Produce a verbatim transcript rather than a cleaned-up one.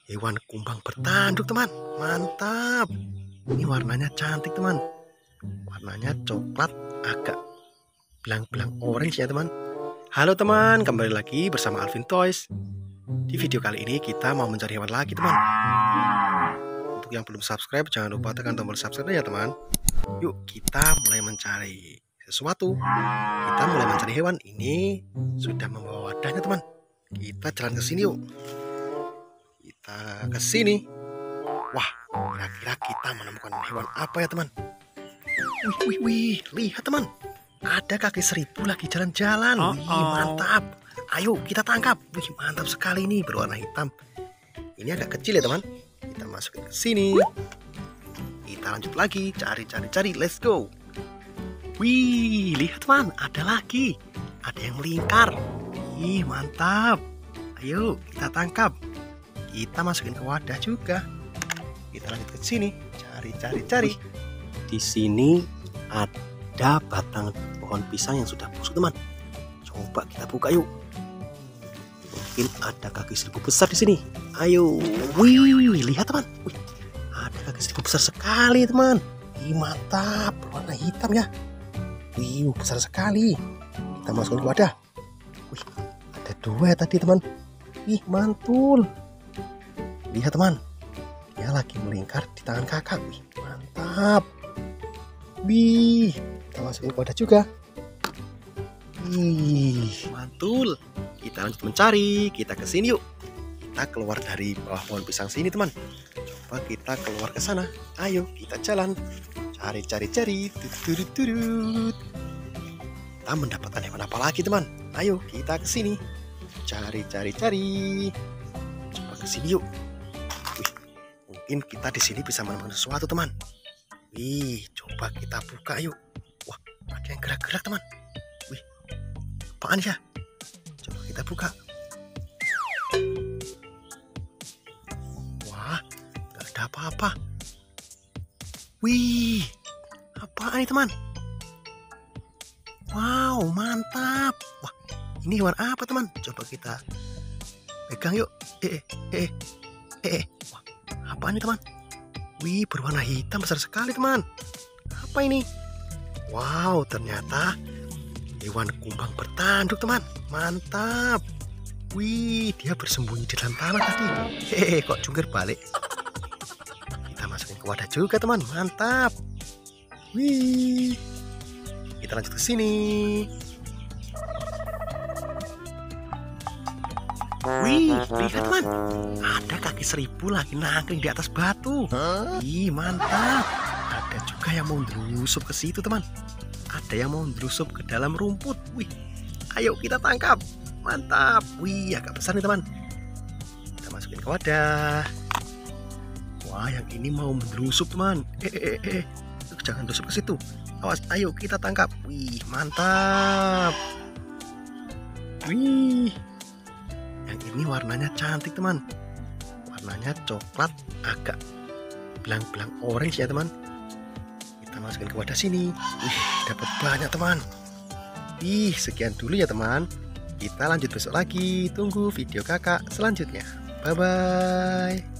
Hewan kumbang bertanduk, teman. Mantap. Ini warnanya cantik, teman. Warnanya coklat, agak belang-belang orange ya, teman. Halo teman, kembali lagi bersama Alvin Toys. Di video kali ini kita mau mencari hewan lagi, teman. Untuk yang belum subscribe, jangan lupa tekan tombol subscribe ya, teman. Yuk kita mulai mencari sesuatu. Kita mulai mencari hewan. Ini sudah membawa wadahnya, teman. Kita jalan ke sini yuk. Kita ke sini. Wah, kira-kira kita menemukan hewan apa ya, teman? Wih, wih, wih, lihat, teman. Ada kaki seribu lagi jalan-jalan. Wih, mantap. Ayo kita tangkap. Wih, mantap sekali ini, berwarna hitam. Ini agak kecil ya, teman. Kita masukin ke sini. Kita lanjut lagi, cari, cari, cari. Let's go. Wih, lihat, teman. Ada lagi. Ada yang melingkar. Wih, mantap. Ayo kita tangkap. Kita masukin ke wadah juga. Kita lanjut ke sini, cari, cari, cari. Di sini ada batang pohon pisang yang sudah busuk, teman. Coba kita buka yuk. Mungkin ada kaki seribu besar di sini. Ayo, wih, lihat, teman. Wih, ada kaki seribu besar sekali, teman. Wih, mantap, warna hitam ya. Wih, besar sekali. Kita masukin ke wadah. Wih, ada dua ya tadi, teman. Wih, mantul. Lihat, teman, dia lagi melingkar di tangan kakak. Wih, mantap. Wih, kita masukin ke wadah juga. Wih, mantul. Kita lanjut mencari. Kita ke sini yuk. Kita keluar dari bawah pohon pisang sini, teman. Coba kita keluar ke sana. Ayo kita jalan. Cari, cari, cari. Turut, turut. Kita mendapatkan hewan apa lagi, teman? Ayo kita ke sini. Cari, cari, cari. Coba ke sini yuk. Mungkin kita di sini bisa menemukan sesuatu, teman. Wih, coba kita buka yuk. Wah, ada yang gerak-gerak, teman. Wih, apaan ya? Coba kita buka. Wah, nggak ada apa-apa. Wih, apaan ini, teman? Wow, mantap. Wah, ini hewan apa, teman? Coba kita pegang yuk. Eh, eh, eh, eh. Wah, apa ini, teman? Wih, berwarna hitam besar sekali, teman. Apa ini? Wow, ternyata hewan kumbang bertanduk, teman. Mantap. Wih, dia bersembunyi di dalam tanah tadi. Hehe, kok jungkir balik? Kita masukin ke wadah juga, teman. Mantap. Wih, kita lanjut ke sini. Wih, lihat, teman. Ada kaki seribu lagi nangkring di atas batu. Ih, mantap. Ada juga yang mau nyelusup ke situ, teman. Ada yang mau nyelusup ke dalam rumput. Wih, ayo kita tangkap. Mantap. Wih, agak besar nih, teman. Kita masukin ke wadah. Wah, yang ini mau menyelusup, teman. Eh, eh, eh, eh. Jangan tusuk ke situ. Awas, ayo kita tangkap. Wih, mantap. Wih. Yang ini warnanya cantik, teman. Warnanya coklat, agak belang-belang orange ya, teman. Kita masukin ke wadah sini. Wih, dapat banyak, teman. Wih, sekian dulu ya, teman. Kita lanjut besok lagi. Tunggu video kakak selanjutnya. Bye-bye.